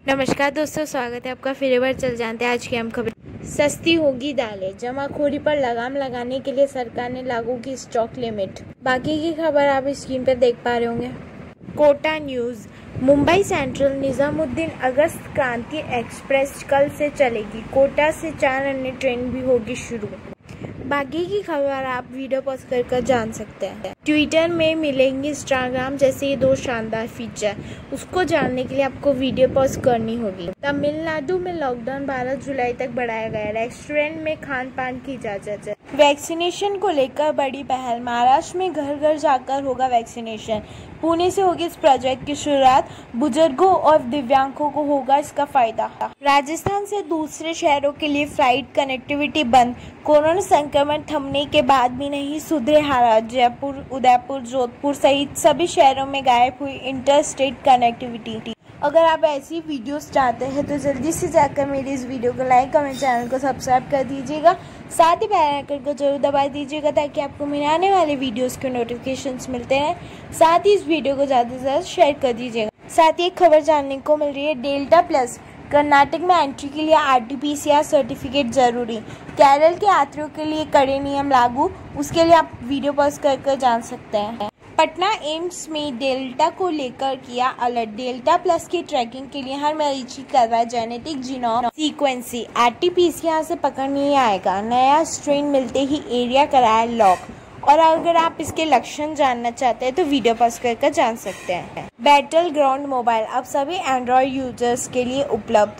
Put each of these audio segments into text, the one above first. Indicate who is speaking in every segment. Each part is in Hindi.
Speaker 1: नमस्कार दोस्तों, स्वागत है आपका। फिर एक बार चल जानते हैं आज की हम खबर। सस्ती होगी दालें, जमाखोरी पर लगाम लगाने के लिए सरकार ने लागू की स्टॉक लिमिट। बाकी की खबर आप स्क्रीन पर देख पा रहे होंगे। Kota news. Mumbai central Nizamuddin August Kranti express कल से चलेगी। कोटा से 4 अन्य ट्रेन भी होगी शुरू। बाकी की खबर आप वीडियो पॉज कर जान सकते हैं। ट्विटर में मिलेंगे इंस्टाग्राम जैसे ये 2 शानदार फीचर। उसको जानने के लिए आपको वीडियो पॉज करनी होगी। तमिलनाडु में लॉकडाउन 12 जुलाई तक बढ़ाया गया। रेस्टोरेंट में खान पान की इजाजत है। वैक्सीनेशन को लेकर बड़ी पहल। महाराष्ट्र में घर घर जाकर होगा वैक्सीनेशन। पुणे से होगी इस प्रोजेक्ट की शुरुआत। बुजुर्गों और दिव्यांगों को होगा इसका फायदा। राजस्थान से दूसरे शहरों के लिए फ्लाइट कनेक्टिविटी बंद। कोरोना संक्रमण थमने के बाद भी नहीं सुधरे हालात। जयपुर, उदयपुर, जोधपुर सहित सभी शहरों में गायब हुई इंटर स्टेट कनेक्टिविटी। अगर आप ऐसी वीडियोस चाहते हैं तो जल्दी से जाकर मेरी इस वीडियो को लाइक और मेरे चैनल को सब्सक्राइब कर दीजिएगा। साथ ही बेल आइकन को जरूर दबा दीजिएगा ताकि आपको मेरे आने वाले वीडियोस के नोटिफिकेशंस मिलते हैं। साथ ही इस वीडियो को ज़्यादा से ज़्यादा शेयर कर दीजिएगा। साथ ही एक खबर जानने को मिल रही है, डेल्टा प्लस कर्नाटक में एंट्री के लिए RT-PCR सर्टिफिकेट जरूरी। केरल के यात्रियों के लिए कड़े नियम लागू। उसके लिए आप वीडियो पॉज कर जान सकते हैं। पटना एम्स में डेल्टा को लेकर किया अलर्ट। डेल्टा प्लस की ट्रैकिंग के लिए हर मरीज की करवाए जेनेटिक जीनोम सीक्वेंसिंग। RT-PCR से पकड़ नहीं आएगा। नया स्ट्रेन मिलते ही एरिया कराया लॉक। और अगर आप इसके लक्षण जानना चाहते हैं तो वीडियो पॉज कर जान सकते हैं। बैटल ग्राउंड मोबाइल अब सभी एंड्रॉयड यूजर्स के लिए उपलब्ध।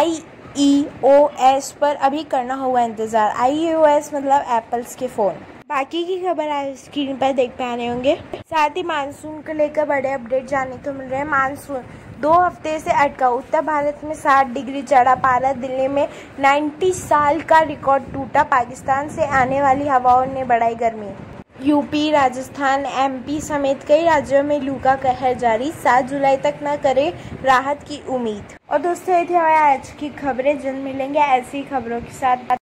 Speaker 1: iOS पर अभी करना होगा इंतजार। iOS मतलब एप्पल्स के फ़ोन। बाकी की खबर आप स्क्रीन पर देख पा रहे होंगे। साथ ही मानसून को लेकर बड़े अपडेट जानने को मिल रहे हैं। मानसून 2 हफ्ते से अटका। उत्तर भारत में 60 डिग्री चढ़ा पारा। दिल्ली में 90 साल का रिकॉर्ड टूटा। पाकिस्तान से आने वाली हवाओं ने बढ़ाई गर्मी। यूपी, राजस्थान, MP समेत कई राज्यों में लू का कहर जारी। 7 जुलाई तक न करे राहत की उम्मीद। और दोस्तों, ये थी हमारी आज की खबरें। जल्द मिलेंगे ऐसी खबरों के साथ।